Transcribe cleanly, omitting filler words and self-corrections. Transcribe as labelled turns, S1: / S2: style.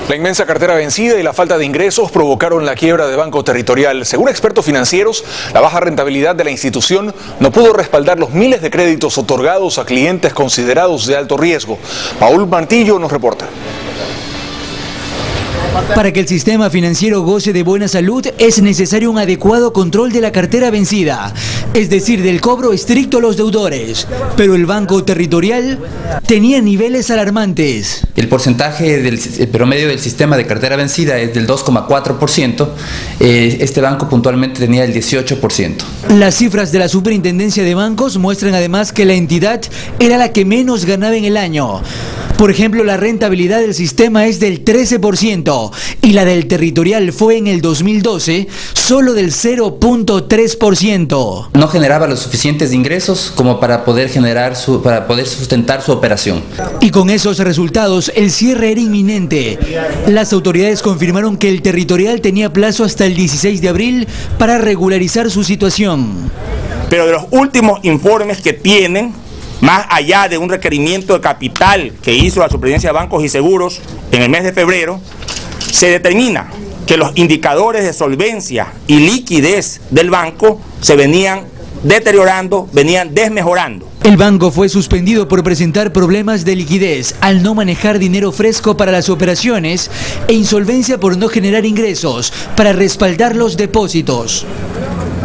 S1: La inmensa cartera vencida y la falta de ingresos provocaron la quiebra de Banco Territorial. Según expertos financieros, la baja rentabilidad de la institución no pudo respaldar los miles de créditos otorgados a clientes considerados de alto riesgo. Paul Martillo nos reporta.
S2: Para que el sistema financiero goce de buena salud es necesario un adecuado control de la cartera vencida, es decir, del cobro estricto a los deudores. Pero el Banco Territorial tenía niveles alarmantes.
S3: El porcentaje del promedio del sistema de cartera vencida es del 2,4%. Este banco puntualmente tenía el 18%.
S2: Las cifras de la Superintendencia de Bancos muestran además que la entidad era la que menos ganaba en el año. Por ejemplo, la rentabilidad del sistema es del 13% y la del Territorial fue en el 2012 solo del 0,3%.
S3: No generaba los suficientes ingresos como para poder sustentar su operación.
S2: Y con esos resultados, el cierre era inminente. Las autoridades confirmaron que el Territorial tenía plazo hasta el 16 de abril para regularizar su situación.
S4: Pero de los últimos informes que tienen, más allá de un requerimiento de capital que hizo la Superintendencia de Bancos y Seguros en el mes de febrero, se determina que los indicadores de solvencia y liquidez del banco se venían deteriorando, venían desmejorando.
S2: El banco fue suspendido por presentar problemas de liquidez al no manejar dinero fresco para las operaciones e insolvencia por no generar ingresos para respaldar los depósitos.